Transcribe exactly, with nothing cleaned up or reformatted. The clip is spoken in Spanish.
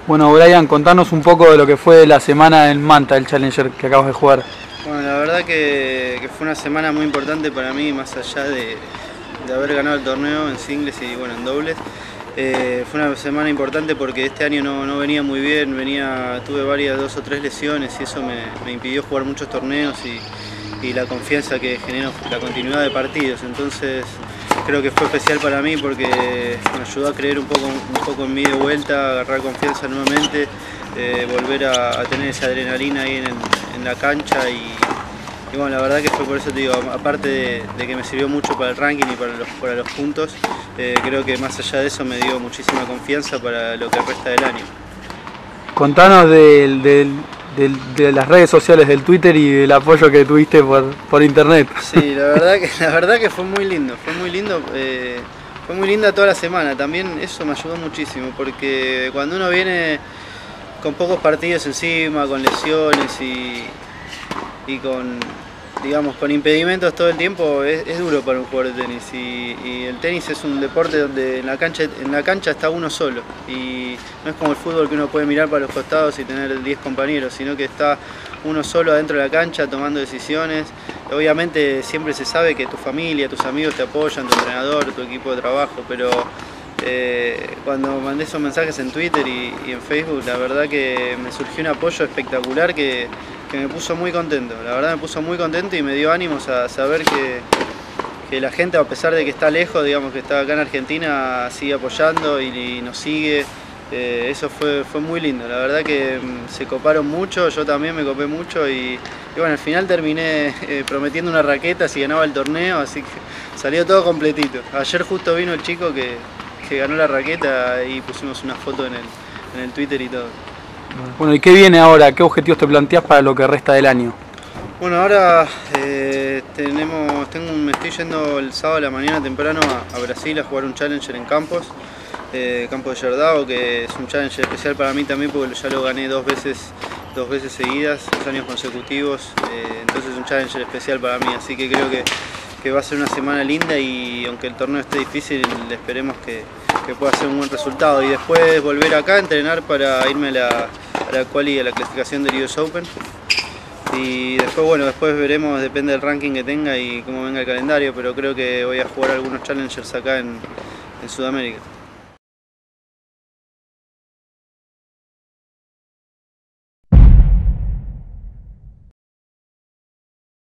Bueno, Brian, contanos un poco de lo que fue la semana en Manta, el Challenger que acabas de jugar. Bueno, la verdad que, que fue una semana muy importante para mí, más allá de, de haber ganado el torneo en singles y bueno, en dobles. Eh, fue una semana importante porque este año no, no venía muy bien, venía, tuve varias, dos o tres lesiones y eso me, me impidió jugar muchos torneos y, y la confianza que generó la continuidad de partidos. Entonces creo que fue especial para mí porque me ayudó a creer un poco, un poco en mí de vuelta, agarrar confianza nuevamente, eh, volver a, a tener esa adrenalina ahí en, el, en la cancha y, y bueno, la verdad que fue por eso te digo, aparte de, de que me sirvió mucho para el ranking y para los, para los puntos, eh, creo que más allá de eso me dio muchísima confianza para lo que resta del año. Contanos del, del, del, de las redes sociales, del Twitter y del apoyo que tuviste por, por internet. Sí, la verdad que, la verdad que fue muy lindo, fue muy lindo, eh, fue muy linda toda la semana, también eso me ayudó muchísimo porque cuando uno viene con pocos partidos encima, con lesiones y, y con, digamos, con impedimentos todo el tiempo, es, es duro para un jugador de tenis y, y el tenis es un deporte donde en la, cancha, en la cancha está uno solo y no es como el fútbol que uno puede mirar para los costados y tener diez compañeros, sino que está uno solo adentro de la cancha tomando decisiones. Obviamente siempre se sabe que tu familia, tus amigos te apoyan, tu entrenador, tu equipo de trabajo, pero eh, cuando mandé esos mensajes en Twitter y, y en Facebook, la verdad que me surgió un apoyo espectacular que, que me puso muy contento. La verdad me puso muy contento y me dio ánimos a saber que, que la gente, a pesar de que está lejos, digamos que está acá en Argentina, sigue apoyando y, y nos sigue. Eh, eso fue, fue muy lindo, la verdad que mm, se coparon mucho, yo también me copé mucho y, y bueno, al final terminé eh, prometiendo una raqueta si ganaba el torneo, así que salió todo completito. Ayer justo vino el chico que, que ganó la raqueta y pusimos una foto en el, en el Twitter y todo. Bueno, ¿y qué viene ahora? ¿Qué objetivos te planteas para lo que resta del año? Bueno, ahora eh, tenemos, tengo, me estoy yendo el sábado a la mañana temprano a, a Brasil a jugar un Challenger en Campos. Eh, Campo de Jordão, que es un challenge especial para mí también porque ya lo gané dos veces, dos veces seguidas, dos años consecutivos, eh, entonces es un challenge especial para mí, así que creo que, que va a ser una semana linda y aunque el torneo esté difícil, esperemos que, que pueda ser un buen resultado y después volver acá a entrenar para irme a la, a la quali, a la clasificación del U S Open. Y después, bueno, después veremos, depende del ranking que tenga y cómo venga el calendario, pero creo que voy a jugar algunos challengers acá en, en Sudamérica.